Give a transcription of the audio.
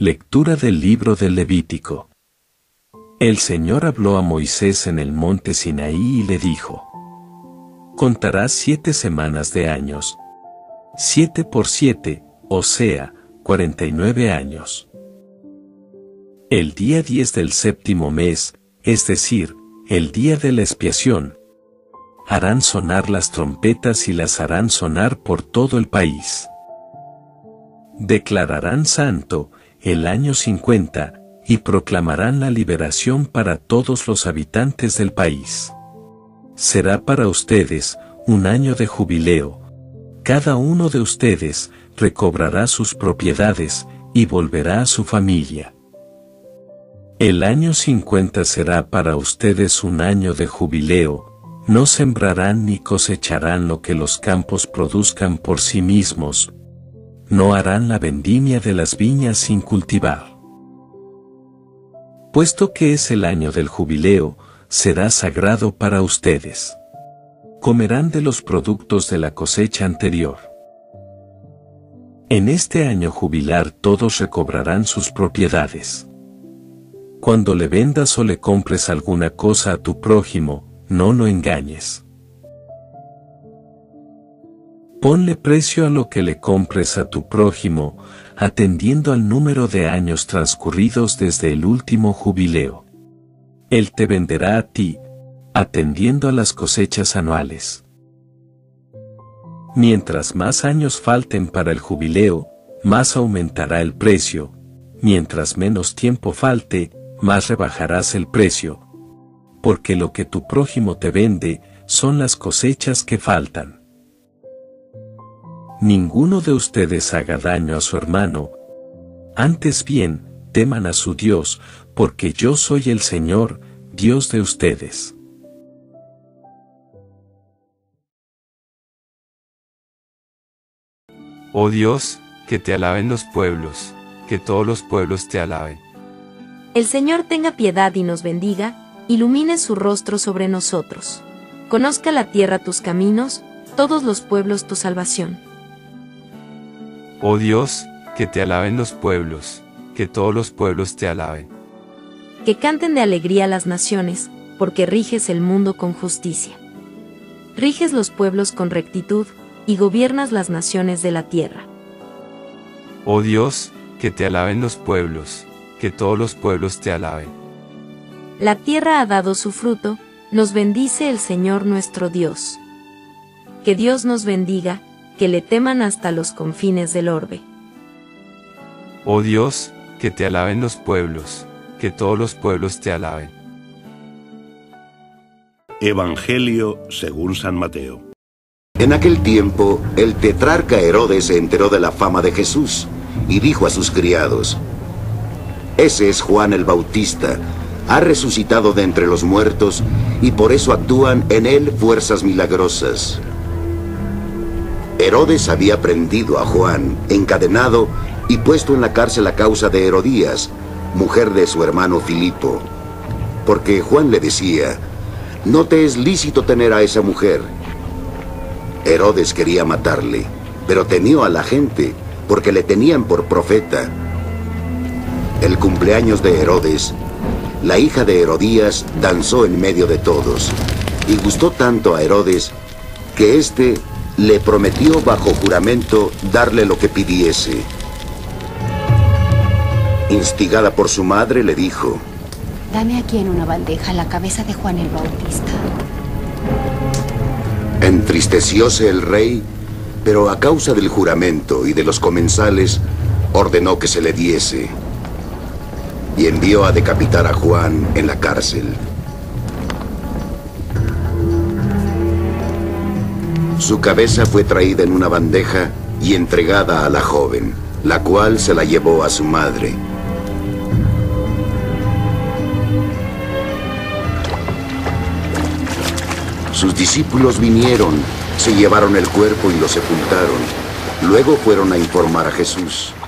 Lectura del libro del Levítico. El Señor habló a Moisés en el monte Sinaí y le dijo: Contarás 7 semanas de años. 7 por 7, o sea, 49 años. El día 10 del séptimo mes, es decir, el día de la expiación, harán sonar las trompetas y las harán sonar por todo el país. Declararán santo el año 50, y proclamarán la liberación para todos los habitantes del país. Será para ustedes un año de jubileo. Cada uno de ustedes recobrará sus propiedades y volverá a su familia. El año 50 será para ustedes un año de jubileo. No sembrarán ni cosecharán lo que los campos produzcan por sí mismos. No harán la vendimia de las viñas sin cultivar. Puesto que es el año del jubileo, será sagrado para ustedes. Comerán de los productos de la cosecha anterior. En este año jubilar todos recobrarán sus propiedades. Cuando le vendas o le compres alguna cosa a tu prójimo, no lo engañes. Ponle precio a lo que le compres a tu prójimo, atendiendo al número de años transcurridos desde el último jubileo. Él te venderá a ti, atendiendo a las cosechas anuales. Mientras más años falten para el jubileo, más aumentará el precio. Mientras menos tiempo falte, más rebajarás el precio. Porque lo que tu prójimo te vende son las cosechas que faltan. Ninguno de ustedes haga daño a su hermano. Antes bien, teman a su Dios, porque yo soy el Señor, Dios de ustedes. Oh Dios, que te alaben los pueblos, que todos los pueblos te alaben. El Señor tenga piedad y nos bendiga, ilumine su rostro sobre nosotros. Conozca la tierra tus caminos, todos los pueblos tu salvación. Oh Dios, que te alaben los pueblos, que todos los pueblos te alaben. Que canten de alegría las naciones, porque riges el mundo con justicia. Riges los pueblos con rectitud, y gobiernas las naciones de la tierra. Oh Dios, que te alaben los pueblos, que todos los pueblos te alaben. La tierra ha dado su fruto, nos bendice el Señor nuestro Dios. Que Dios nos bendiga, que le teman hasta los confines del orbe. Oh Dios, que te alaben los pueblos, que todos los pueblos te alaben. Evangelio según San Mateo. En aquel tiempo, el tetrarca Herodes se enteró de la fama de Jesús y dijo a sus criados: Ese es Juan el Bautista, ha resucitado de entre los muertos y por eso actúan en él fuerzas milagrosas. Herodes había prendido a Juan, encadenado y puesto en la cárcel a causa de Herodías, mujer de su hermano Filipo. Porque Juan le decía: No te es lícito tener a esa mujer. Herodes quería matarle, pero temió a la gente, porque le tenían por profeta. El cumpleaños de Herodes, la hija de Herodías danzó en medio de todos, y gustó tanto a Herodes, que éste le prometió bajo juramento darle lo que pidiese. Instigada por su madre, le dijo: Dame aquí en una bandeja la cabeza de Juan el Bautista. Entristecióse el rey, pero a causa del juramento y de los comensales, ordenó que se le diese, y envió a decapitar a Juan en la cárcel. Su cabeza fue traída en una bandeja y entregada a la joven, la cual se la llevó a su madre. Sus discípulos vinieron, se llevaron el cuerpo y lo sepultaron. Luego fueron a informar a Jesús.